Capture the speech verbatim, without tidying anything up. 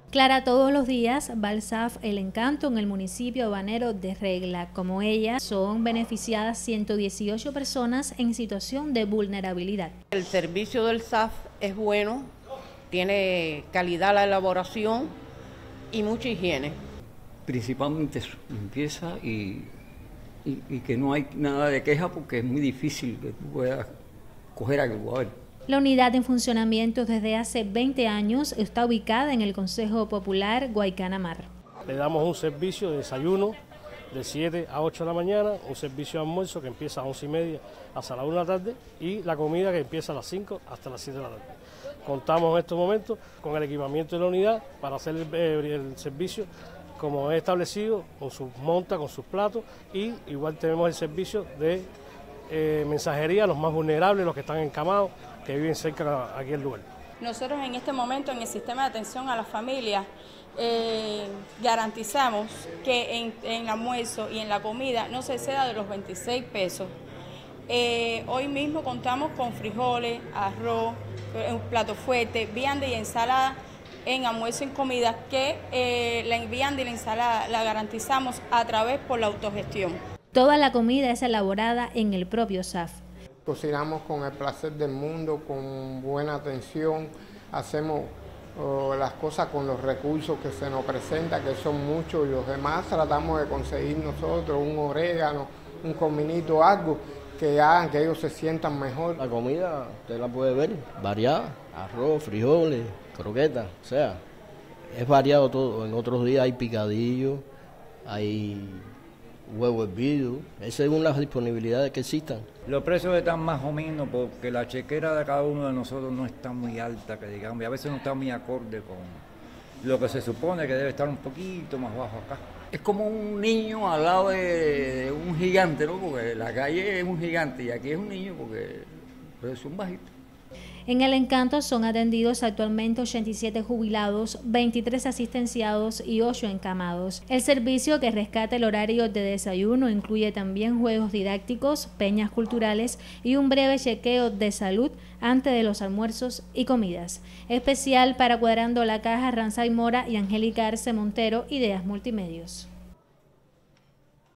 Clara todos los días va al S A F El Encanto en el municipio habanero de Regla. Como ella, son beneficiadas ciento dieciocho personas en situación de vulnerabilidad. El servicio del S A F es bueno, tiene calidad la elaboración y mucha higiene. Principalmente eso, limpieza y, y, y que no hay nada de queja porque es muy difícil que tú puedas coger algo. A ver. La unidad en funcionamiento desde hace veinte años está ubicada en el Consejo Popular Guaycana Mar. Le damos un servicio de desayuno de siete a ocho de la mañana, un servicio de almuerzo que empieza a once y media hasta la una de la tarde y la comida que empieza a las cinco hasta las siete de la tarde. Contamos en estos momentos con el equipamiento de la unidad para hacer el, el servicio como es establecido, con sus montas, con sus platos, y igual tenemos el servicio de eh, mensajería a los más vulnerables, los que están encamados, que viven cerca aquí del lugar. Nosotros en este momento en el sistema de atención a las familias eh, garantizamos que en, en el almuerzo y en la comida no se exceda de los veintiséis pesos. Eh, hoy mismo contamos con frijoles, arroz, un plato fuerte, vianda y ensalada en almuerzo y en comida, que eh, la vianda y la ensalada la garantizamos a través por la autogestión. Toda la comida es elaborada en el propio S A F. Cocinamos con el placer del mundo, con buena atención, hacemos uh, las cosas con los recursos que se nos presentan, que son muchos, y los demás tratamos de conseguir nosotros un orégano, un cominito, algo que hagan que ellos se sientan mejor. La comida, usted la puede ver, variada, arroz, frijoles, croquetas, o sea, es variado todo. En otros días hay picadillo, hay huevo hervido, es según las disponibilidades que existan. Los precios están más o menos porque la chequera de cada uno de nosotros no está muy alta, que digamos, y a veces no está muy acorde con lo que se supone que debe estar un poquito más bajo acá. Es como un niño al lado de, de un gigante, ¿no? Porque la calle es un gigante y aquí es un niño porque los son bajitos. En El Encanto son atendidos actualmente ochenta y siete jubilados, veintitrés asistenciados y ocho encamados. El servicio, que rescata el horario de desayuno, incluye también juegos didácticos, peñas culturales y un breve chequeo de salud antes de los almuerzos y comidas. Especial para Cuadrando la Caja, Ranzay Mora y Angélica Arce Montero, Ideas Multimedios.